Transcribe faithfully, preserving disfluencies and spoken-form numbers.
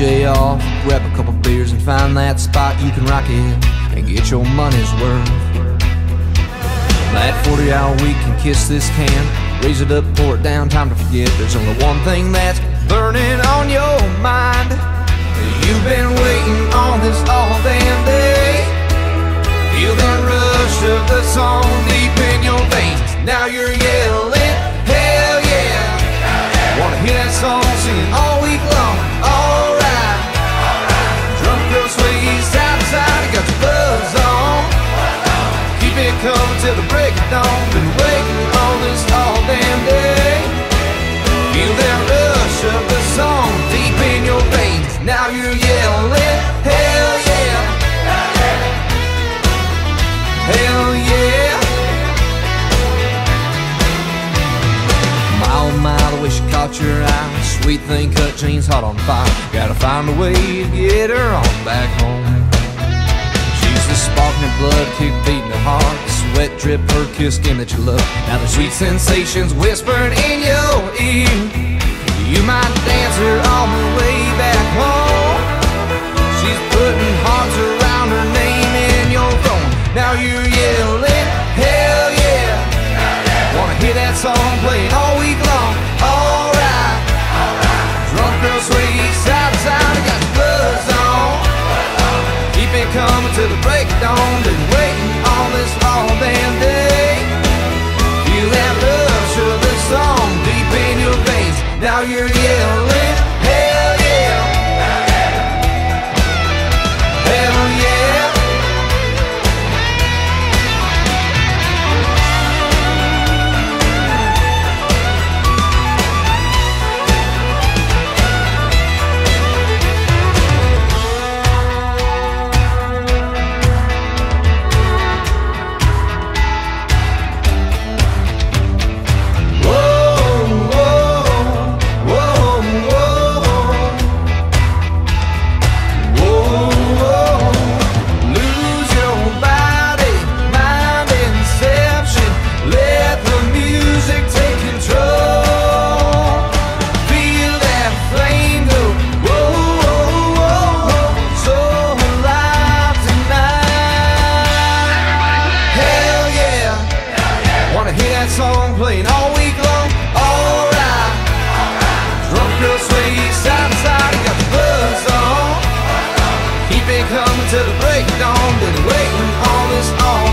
J off, grab a couple beers and find that spot you can rock it and get your money's worth. That forty hour week can kiss this can, raise it up, pour it down, time to forget. There's only one thing that's burning on your mind. You've been waiting on this all damn day. Feel that rush of the song deep in your veins. Now you're yelling, hell yeah. Wanna hear that song singing all week long. Alright, drunk girl sway side to side, got your buzz on. Keep it coming till the break of dawn. Been waiting on this all damn day. Feel that rush of the song deep in your veins. Now you're yelling, hell yeah. Hell yeah. Mile, mile, the way she caught your eye. Sweet thing, cut jeans, hot on fire. Gotta find a way to get her on back home. She's the spark in her blood, kick beating her heart. The sweat drip, her kiss, game that you love. Now the sweet sensations whispering in your ear. You might dance her on the way back home. She's putting hearts around her name in your phone. Now you're yelling, hell yeah. Wanna hear that song playing all week long. Alright, drunk girl sway side to side, got your buzz on. Keep it coming till the break of dawn. Been waiting on this all damn day. Feel that rush of the song deep in your veins. Now you're yelling, hell yeah. Hell yeah. Song playing all week long. Alright, drunk girl sway side to side, got the buzz on. Keep it coming till the break of dawn. Been waiting on this all